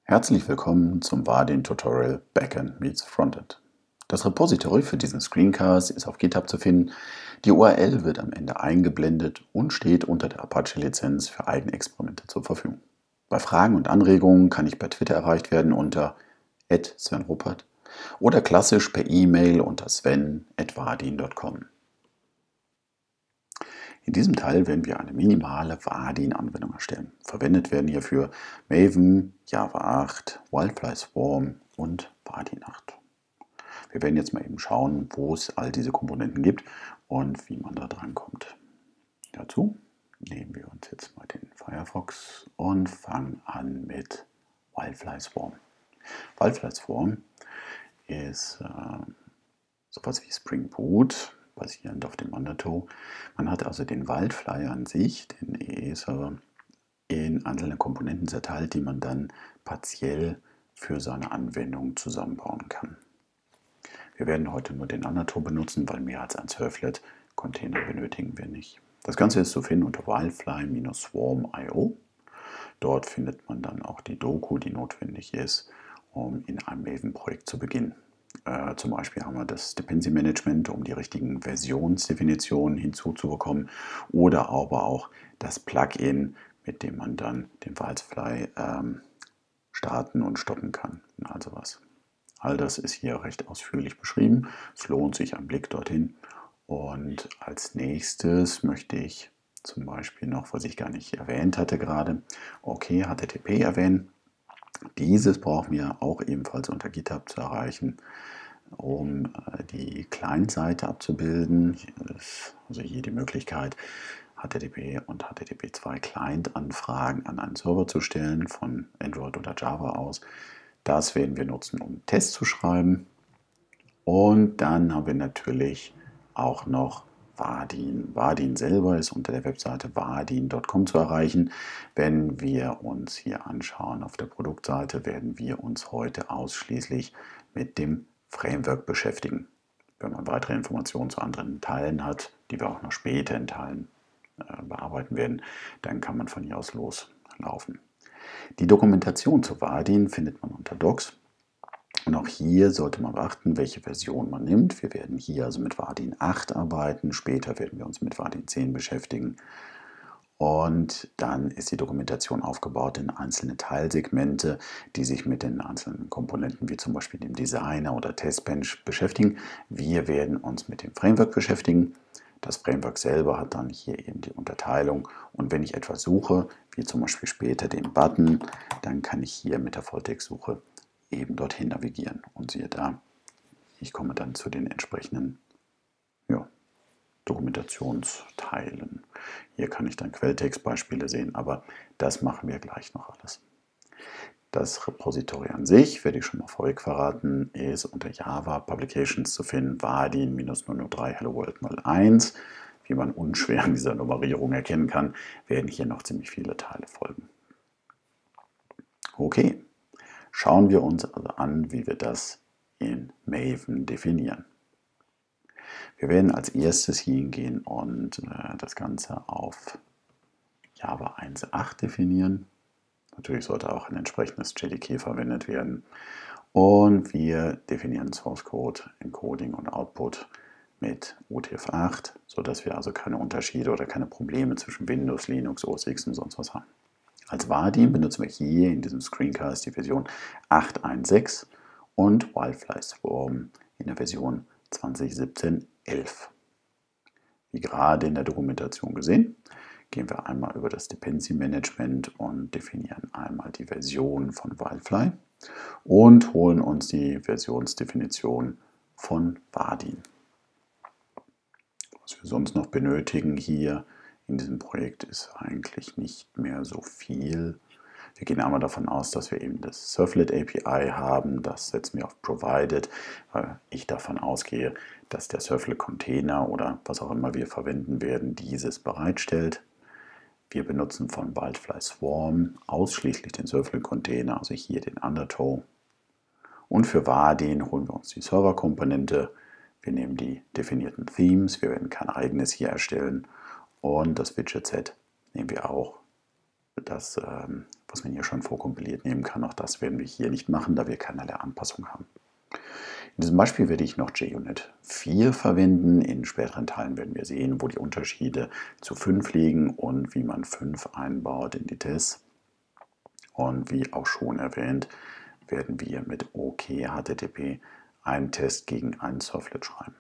Herzlich willkommen zum Vaadin-Tutorial Backend meets Frontend. Das Repository für diesen Screencast ist auf GitHub zu finden. Die URL wird am Ende eingeblendet und steht unter der Apache-Lizenz für eigene Experimente zur Verfügung. Bei Fragen und Anregungen kann ich per Twitter erreicht werden unter @svenruppert oder klassisch per E-Mail unter sven@vaadin.com. In diesem Teil werden wir eine minimale Vaadin-Anwendung erstellen. Verwendet werden hierfür Maven, Java 8, Wildfly Swarm und Vaadin 8. Wir werden jetzt mal eben schauen, wo es all diese Komponenten gibt und wie man da dran kommt. Dazu nehmen wir uns jetzt mal den Firefox und fangen an mit Wildfly Swarm. Wildfly Swarm ist sowas wie Spring Boot, basierend auf dem Undertow. Man hat also den Wildfly an sich, den EE-Server, in einzelne Komponenten zerteilt, die man dann partiell für seine Anwendung zusammenbauen kann. Wir werden heute nur den Undertow benutzen, weil mehr als ein Servlet-Container benötigen wir nicht. Das Ganze ist zu finden unter wildfly-swarm.io. Dort findet man dann auch die Doku, die notwendig ist, um in einem Maven-Projekt zu beginnen. Zum Beispiel haben wir das Dependency Management, um die richtigen Versionsdefinitionen hinzuzubekommen, oder aber auch das Plugin, mit dem man dann den Wildfly starten und stoppen kann. Also was. All das ist hier recht ausführlich beschrieben. Es lohnt sich ein Blick dorthin. Und als nächstes möchte ich zum Beispiel noch, was ich gar nicht erwähnt hatte gerade, HTTP erwähnen. Dieses brauchen wir auch ebenfalls unter GitHub zu erreichen, um die Client-Seite abzubilden. Also hier die Möglichkeit, HTTP und HTTP2 Client-Anfragen an einen Server zu stellen, von Android oder Java aus. Das werden wir nutzen, um Tests zu schreiben. Und dann haben wir natürlich auch noch Vaadin. Vaadin selber ist unter der Webseite vaadin.com zu erreichen. Wenn wir uns hier anschauen auf der Produktseite, werden wir uns heute ausschließlich mit dem Framework beschäftigen. Wenn man weitere Informationen zu anderen Teilen hat, die wir auch noch später in Teilen bearbeiten werden, dann kann man von hier aus loslaufen. Die Dokumentation zu Vaadin findet man unter Docs. Und auch hier sollte man beachten, welche Version man nimmt. Wir werden hier also mit Vaadin 8 arbeiten, später werden wir uns mit Vaadin 10 beschäftigen. Und dann ist die Dokumentation aufgebaut in einzelne Teilsegmente, die sich mit den einzelnen Komponenten wie zum Beispiel dem Designer oder Testbench beschäftigen. Wir werden uns mit dem Framework beschäftigen. Das Framework selber hat dann hier eben die Unterteilung. Und wenn ich etwas suche, wie zum Beispiel später den Button, dann kann ich hier mit der Volltextsuche eben dorthin navigieren. Und siehe da, ich komme dann zu den entsprechenden Dokumentationsteilen. Hier kann ich dann Quelltextbeispiele sehen, aber das machen wir gleich noch alles. Das Repository an sich, werde ich schon mal vorweg verraten, ist unter Java Publications zu finden, Vaadin-003 Hello World 01. Wie man unschwer an dieser Nummerierung erkennen kann, werden hier noch ziemlich viele Teile folgen. Okay, schauen wir uns also an, wie wir das in Maven definieren. Wir werden als erstes hingehen und das Ganze auf Java 1.8 definieren. Natürlich sollte auch ein entsprechendes JDK verwendet werden. Und wir definieren Source Code, Encoding und Output mit UTF-8, sodass wir also keine Unterschiede oder keine Probleme zwischen Windows, Linux, OS X und sonst was haben. Als Vaadin benutzen wir hier in diesem Screencast die Version 8.1.6 und Wildfly Swarm in der Version 2017.11. Wie gerade in der Dokumentation gesehen, gehen wir einmal über das Dependency Management und definieren einmal die Version von Wildfly und holen uns die Versionsdefinition von Vaadin. Was wir sonst noch benötigen hier in diesem Projekt ist eigentlich nicht mehr so viel. Wir gehen einmal davon aus, dass wir eben das Servlet API haben. Das setzen wir auf Provided, weil ich davon ausgehe, dass der Servlet Container oder was auch immer wir verwenden werden, dieses bereitstellt. Wir benutzen von Wildfly Swarm ausschließlich den Servlet Container, also hier den Undertow. Und für Vaadin holen wir uns die Server-Komponente. Wir nehmen die definierten Themes, wir werden kein eigenes hier erstellen. Und das Widget-Set nehmen wir auch das, was man hier schon vorkompiliert nehmen kann. Auch das werden wir hier nicht machen, da wir keinerlei Anpassung haben. In diesem Beispiel werde ich noch JUnit 4 verwenden. In späteren Teilen werden wir sehen, wo die Unterschiede zu 5 liegen und wie man 5 einbaut in die Tests. Und wie auch schon erwähnt, werden wir mit OKHTTP einen Test gegen einen Servlet schreiben.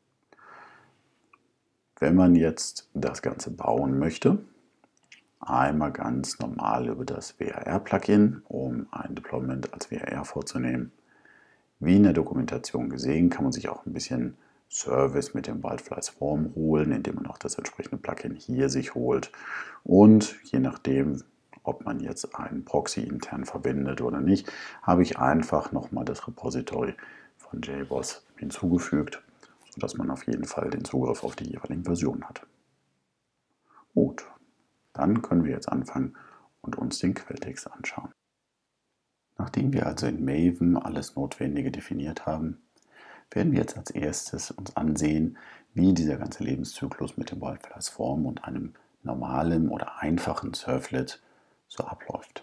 Wenn man jetzt das Ganze bauen möchte, einmal ganz normal über das WRR-Plugin, um ein Deployment als WRR vorzunehmen. Wie in der Dokumentation gesehen, kann man sich auch ein bisschen Service mit dem Wildfly Swarm holen, indem man auch das entsprechende Plugin hier sich holt. Und je nachdem, ob man jetzt einen Proxy intern verwendet oder nicht, habe ich einfach nochmal das Repository von JBoss hinzugefügt, sodass man auf jeden Fall den Zugriff auf die jeweiligen Versionen hat. Gut, dann können wir jetzt anfangen und uns den Quelltext anschauen. Nachdem wir also in Maven alles Notwendige definiert haben, werden wir jetzt als erstes uns ansehen, wie dieser ganze Lebenszyklus mit dem Wildfly Swarm und einem normalen oder einfachen Servlet so abläuft.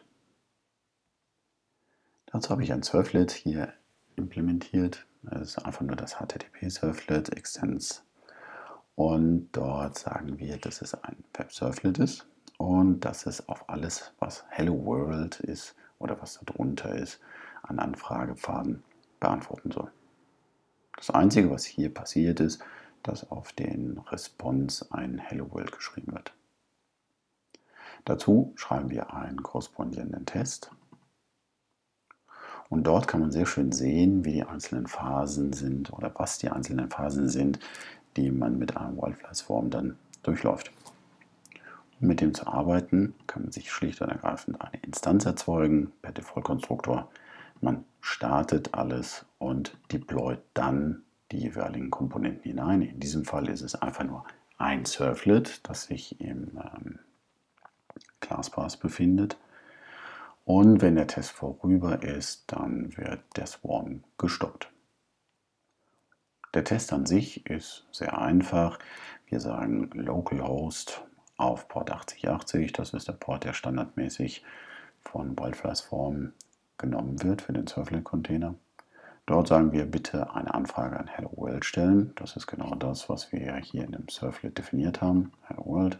Dazu habe ich ein Servlet hier implementiert. Das ist einfach nur das HTTP-Servlet Extends. Und dort sagen wir, dass es ein Web-Servlet ist und dass es auf alles, was Hello World ist oder was darunter ist, an Anfragepfaden beantworten soll. Das Einzige, was hier passiert ist, dass auf den Response ein Hello World geschrieben wird. Dazu schreiben wir einen korrespondierenden Test. Und dort kann man sehr schön sehen, wie die einzelnen Phasen sind oder was die einzelnen Phasen sind, die man mit einem Wildfly Swarm dann durchläuft. Um mit dem zu arbeiten, kann man sich schlicht und ergreifend eine Instanz erzeugen per Default-Konstruktor. Man startet alles und deployt dann die jeweiligen Komponenten hinein. In diesem Fall ist es einfach nur ein Servlet, das sich im ClassPath befindet. Und wenn der Test vorüber ist, dann wird der Swarm gestoppt. Der Test an sich ist sehr einfach. Wir sagen localhost auf Port 8080. Das ist der Port, der standardmäßig von Wildfly Swarm genommen wird für den Servlet-Container. Dort sagen wir bitte eine Anfrage an Hello World stellen. Das ist genau das, was wir hier in dem Servlet definiert haben. Hello World.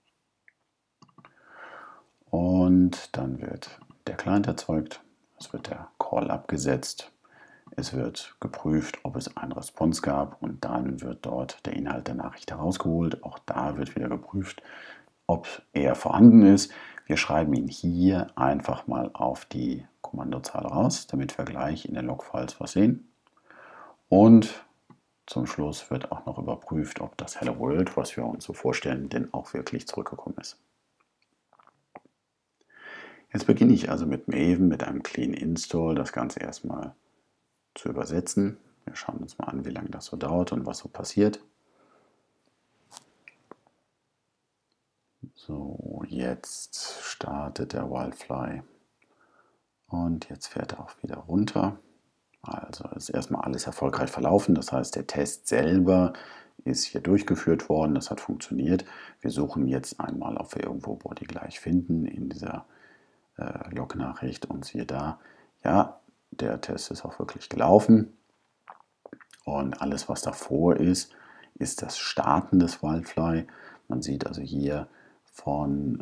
Und dann wird der Client erzeugt. Es wird der Call abgesetzt. Es wird geprüft, ob es einen Response gab und dann wird dort der Inhalt der Nachricht herausgeholt. Auch da wird wieder geprüft, ob er vorhanden ist. Wir schreiben ihn hier einfach mal auf die Kommandozahl raus, damit wir gleich in den Logfiles was sehen. Und zum Schluss wird auch noch überprüft, ob das Hello World, was wir uns so vorstellen, denn auch wirklich zurückgekommen ist. Jetzt beginne ich also mit Maven, mit einem Clean Install, das Ganze erstmal zu übersetzen. Wir schauen uns mal an, wie lange das so dauert und was so passiert. So, jetzt startet der Wildfly und jetzt fährt er auch wieder runter. Also ist erstmal alles erfolgreich verlaufen, das heißt, der Test selber ist hier durchgeführt worden, das hat funktioniert. Wir suchen jetzt einmal, ob wir irgendwo Body gleich finden in dieser Log-Nachricht und siehe da, ja, der Test ist auch wirklich gelaufen und alles, was davor ist, ist das Starten des Wildfly. Man sieht also hier von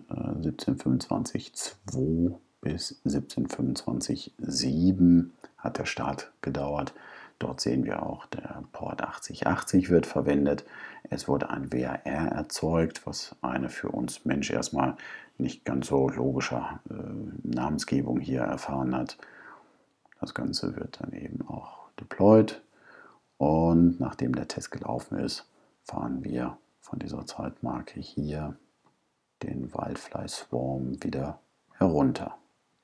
17.25.2 bis 17.25.7 hat der Start gedauert. Dort sehen wir auch, der Port 8080 wird verwendet. Es wurde ein WRR erzeugt, was eine für uns Mensch erstmal nicht ganz so logische Namensgebung hier erfahren hat. Das Ganze wird dann eben auch deployed und nachdem der Test gelaufen ist, fahren wir von dieser Zeitmarke hier den Wildfly Swarm wieder herunter.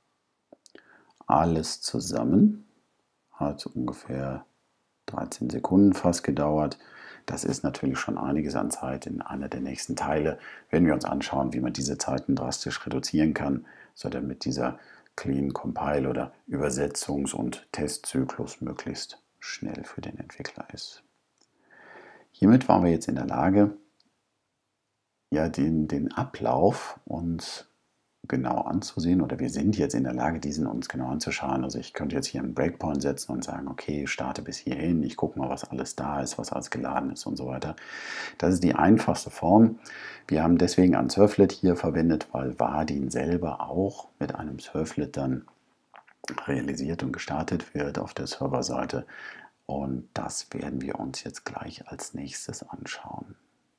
Alles zusammen hat ungefähr 13 Sekunden fast gedauert. Das ist natürlich schon einiges an Zeit. In einer der nächsten Teile werden wir uns anschauen, wie man diese Zeiten drastisch reduzieren kann, so damit dieser Clean Compile oder Übersetzungs- und Testzyklus möglichst schnell für den Entwickler ist. Hiermit waren wir jetzt in der Lage, ja, den Ablauf uns genau anzusehen, oder wir sind jetzt in der Lage, diesen uns genau anzuschauen. Also ich könnte jetzt hier einen Breakpoint setzen und sagen, okay, starte bis hierhin, ich gucke mal, was alles da ist, was alles geladen ist und so weiter. Das ist die einfachste Form. Wir haben deswegen ein Servlet hier verwendet, weil Vardin selber auch mit einem Servlet dann realisiert und gestartet wird auf der Serverseite. Und das werden wir uns jetzt gleich als nächstes anschauen.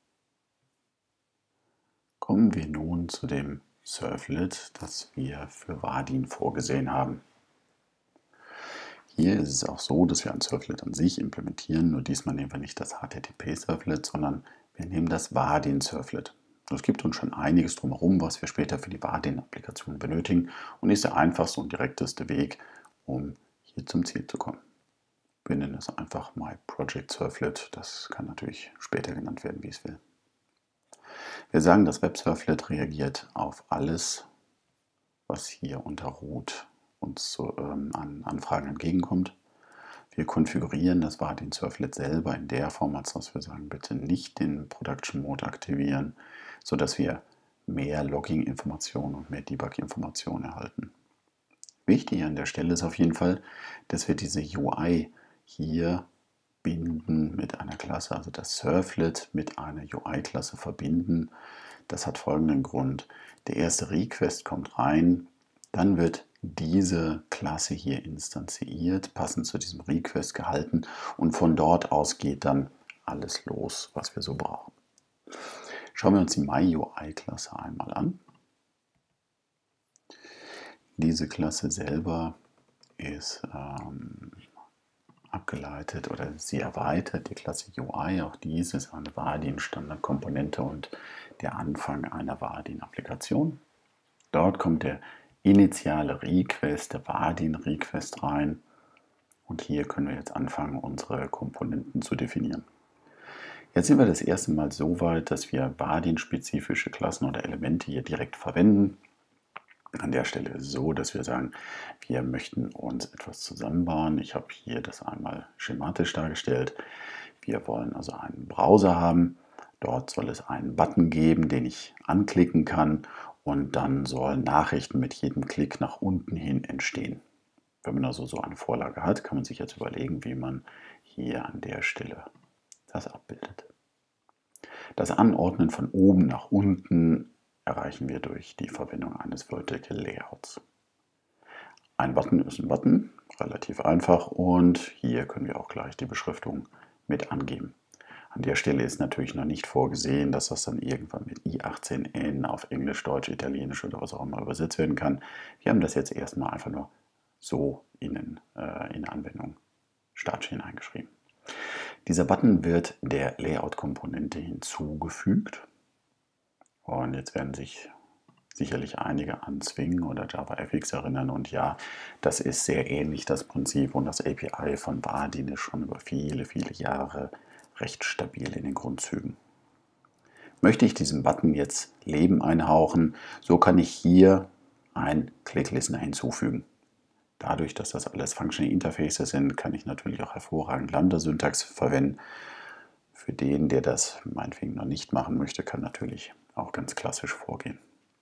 Kommen wir nun zu dem Servlet, das wir für Vardin vorgesehen haben. Hier ist es auch so, dass wir ein Servlet an sich implementieren, nur diesmal nehmen wir nicht das HTTP-Servlet, sondern wir nehmen das Vardin-Servlet. Es gibt uns schon einiges drumherum, was wir später für die Vardin-Applikation benötigen, und ist der einfachste und direkteste Weg, um hier zum Ziel zu kommen. Wir nennen es einfach My Project Servlet. Das kann natürlich später genannt werden, wie es will. Wir sagen, das Web-Servlet reagiert auf alles, was hier unter root uns an Anfragen entgegenkommt. Wir konfigurieren das Vardin-Servlet selber in der Form, als dass wir sagen, bitte nicht den Production Mode aktivieren, sodass wir mehr Logging-Informationen und mehr Debug-Informationen erhalten. Wichtig an der Stelle ist auf jeden Fall, dass wir diese UI hier binden mit einer Klasse, also das Servlet mit einer UI-Klasse verbinden. Das hat folgenden Grund. Der erste Request kommt rein, dann wird diese Klasse hier instanziert, passend zu diesem Request gehalten, und von dort aus geht dann alles los, was wir so brauchen. Schauen wir uns die MyUI-Klasse einmal an. Diese Klasse selber ist abgeleitet, oder sie erweitert die Klasse UI. Auch dies ist eine Vardin-Standardkomponente und der Anfang einer Vardin-Applikation. Dort kommt der initiale Request, der Vardin-Request rein, und hier können wir jetzt anfangen, unsere Komponenten zu definieren. Jetzt sind wir das erste Mal so weit, dass wir Vardin-spezifische Klassen oder Elemente hier direkt verwenden. An der Stelle ist es so, dass wir sagen, wir möchten uns etwas zusammenbauen. Ich habe hier das einmal schematisch dargestellt. Wir wollen also einen Browser haben. Dort soll es einen Button geben, den ich anklicken kann, und dann sollen Nachrichten mit jedem Klick nach unten hin entstehen. Wenn man also so eine Vorlage hat, kann man sich jetzt überlegen, wie man hier an der Stelle das abbildet. Das Anordnen von oben nach unten erreichen wir durch die Verwendung eines Vertical Layouts. Ein Button ist ein Button, relativ einfach, und hier können wir auch gleich die Beschriftung mit angeben. An der Stelle ist natürlich noch nicht vorgesehen, dass das dann irgendwann mit I18N auf Englisch, Deutsch, Italienisch oder was auch immer übersetzt werden kann. Wir haben das jetzt erstmal einfach nur so in Anwendung Start hineingeschrieben. Dieser Button wird der Layout-Komponente hinzugefügt. Und jetzt werden sich sicherlich einige an Swing oder JavaFX erinnern. Und ja, das ist sehr ähnlich, das Prinzip. Und das API von Vardin ist schon über viele, viele Jahre recht stabil in den Grundzügen. Möchte ich diesem Button jetzt Leben einhauchen, so kann ich hier einen Click-Listener hinzufügen. Dadurch, dass das alles Functional Interfaces sind, kann ich natürlich auch hervorragend Lambda-Syntax verwenden. Für den, der das meinetwegen noch nicht machen möchte, kann natürlich auch ganz klassisch vorgehen.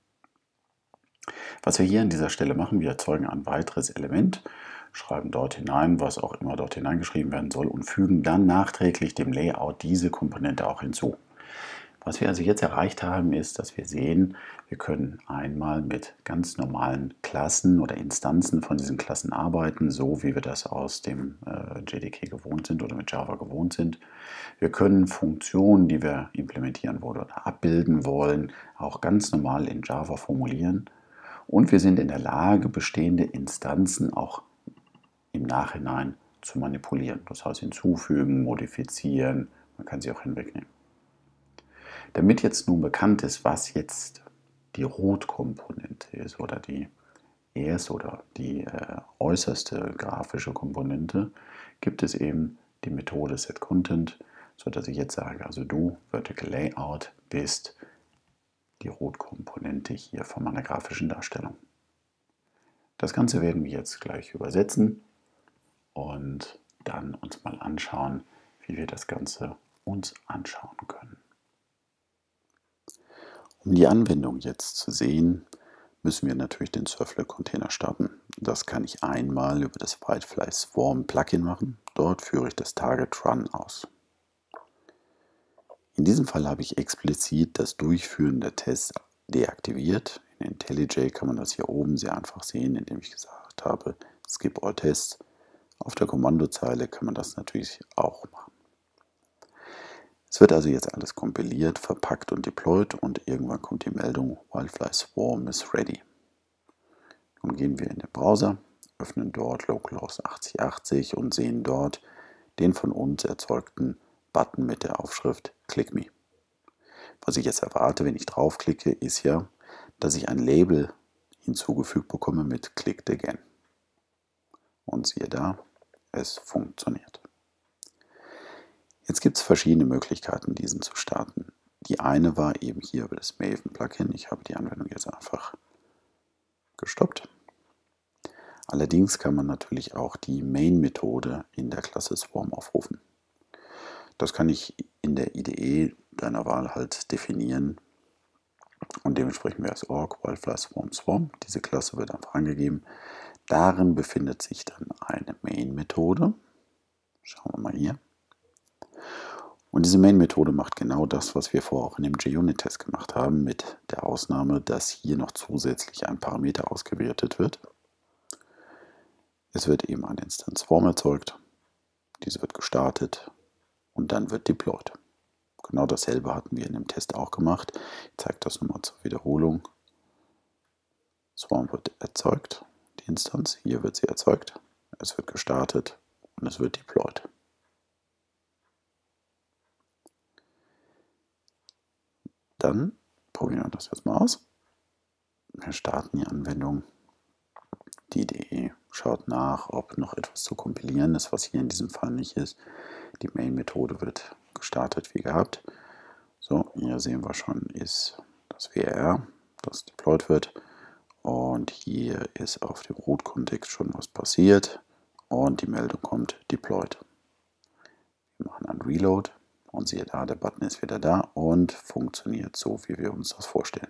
Was wir hier an dieser Stelle machen, wir erzeugen ein weiteres Element, schreiben dort hinein, was auch immer dort hineingeschrieben werden soll, und fügen dann nachträglich dem Layout diese Komponente auch hinzu. Was wir also jetzt erreicht haben, ist, dass wir sehen, wir können einmal mit ganz normalen Klassen oder Instanzen von diesen Klassen arbeiten, so wie wir das aus dem JDK gewohnt sind oder mit Java gewohnt sind. Wir können Funktionen, die wir implementieren wollen oder abbilden wollen, auch ganz normal in Java formulieren. Und wir sind in der Lage, bestehende Instanzen auch im Nachhinein zu manipulieren. Das heißt hinzufügen, modifizieren, man kann sie auch hinwegnehmen. Damit jetzt nun bekannt ist, was jetzt die Root-Komponente ist oder die erste oder die äußerste grafische Komponente, gibt es eben die Methode setContent, sodass ich jetzt sage, also du, Vertical Layout, bist die Root-Komponente hier von meiner grafischen Darstellung. Das Ganze werden wir jetzt gleich übersetzen und dann uns mal anschauen, wie wir das Ganze uns anschauen können. Um die Anwendung jetzt zu sehen, müssen wir natürlich den Servlet-Container starten. Das kann ich einmal über das Whitefly Swarm Plugin machen. Dort führe ich das Target Run aus. In diesem Fall habe ich explizit das Durchführen der Tests deaktiviert. In IntelliJ kann man das hier oben sehr einfach sehen, indem ich gesagt habe, Skip All Tests. Auf der Kommandozeile kann man das natürlich auch machen. Es wird also jetzt alles kompiliert, verpackt und deployed und irgendwann kommt die Meldung Wildfly Swarm is ready. Nun gehen wir in den Browser, öffnen dort localhost 8080 und sehen dort den von uns erzeugten Button mit der Aufschrift Click Me. Was ich jetzt erwarte, wenn ich draufklicke, ist ja, dass ich ein Label hinzugefügt bekomme mit Clicked Again. Und siehe da, es funktioniert. Jetzt gibt es verschiedene Möglichkeiten, diesen zu starten. Die eine war eben hier über das Maven Plugin. Ich habe die Anwendung jetzt einfach gestoppt. Allerdings kann man natürlich auch die Main-Methode in der Klasse Swarm aufrufen. Das kann ich in der IDE deiner Wahl halt definieren und dementsprechend wäre es org Wildfly Swarm Swarm. Diese Klasse wird einfach angegeben. Darin befindet sich dann eine Main-Methode. Schauen wir mal hier. Und diese Main-Methode macht genau das, was wir vorher auch in dem JUnit-Test gemacht haben, mit der Ausnahme, dass hier noch zusätzlich ein Parameter ausgewertet wird. Es wird eben ein Instance Swarm erzeugt, diese wird gestartet und dann wird deployed. Genau dasselbe hatten wir in dem Test auch gemacht. Ich zeige das nochmal zur Wiederholung. Swarm wird erzeugt, die Instance, hier wird sie erzeugt, es wird gestartet und es wird deployed. Dann probieren wir das jetzt mal aus. Wir starten die Anwendung. Die IDE schaut nach, ob noch etwas zu kompilieren ist, was hier in diesem Fall nicht ist. Die Main-Methode wird gestartet wie gehabt. So, hier sehen wir schon, ist das WRR, das deployed wird. Und hier ist auf dem Root-Kontext schon was passiert. Und die Meldung kommt deployed. Wir machen einen Reload. Und siehe da, der Button ist wieder da und funktioniert so, wie wir uns das vorstellen.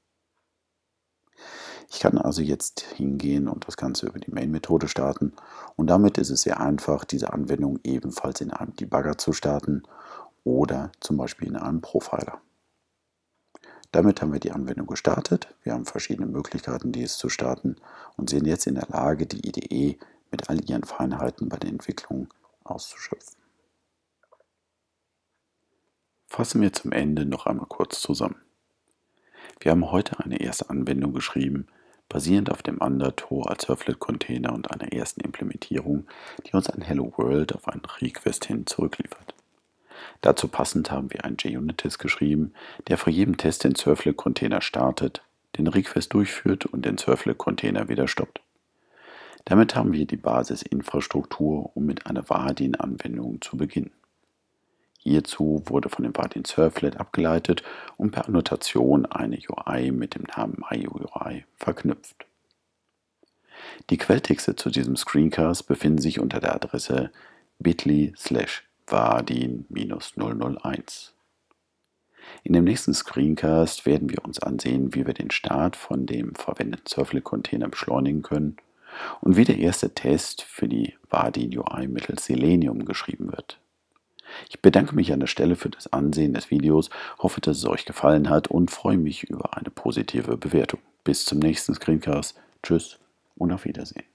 Ich kann also jetzt hingehen und das Ganze über die Main-Methode starten. Und damit ist es sehr einfach, diese Anwendung ebenfalls in einem Debugger zu starten oder zum Beispiel in einem Profiler. Damit haben wir die Anwendung gestartet. Wir haben verschiedene Möglichkeiten, dies zu starten und sind jetzt in der Lage, die IDE mit all ihren Feinheiten bei der Entwicklung auszuschöpfen. Fassen wir zum Ende noch einmal kurz zusammen. Wir haben heute eine erste Anwendung geschrieben, basierend auf dem Undertow als Servlet-Container und einer ersten Implementierung, die uns ein Hello World auf einen Request hin zurückliefert. Dazu passend haben wir einen JUnit-Test geschrieben, der vor jedem Test den Servlet-Container startet, den Request durchführt und den Servlet-Container wieder stoppt. Damit haben wir die Basisinfrastruktur, um mit einer Vardin-Anwendung zu beginnen. Hierzu wurde von dem Vardin Servlet abgeleitet und per Annotation eine UI mit dem Namen MyUI verknüpft. Die Quelltexte zu diesem Screencast befinden sich unter der Adresse bit.ly/vardin-001. In dem nächsten Screencast werden wir uns ansehen, wie wir den Start von dem verwendeten Servlet-Container beschleunigen können und wie der erste Test für die Vardin UI mittels Selenium geschrieben wird. Ich bedanke mich an der Stelle für das Ansehen des Videos, hoffe, dass es euch gefallen hat und freue mich über eine positive Bewertung. Bis zum nächsten Screencast. Tschüss und auf Wiedersehen.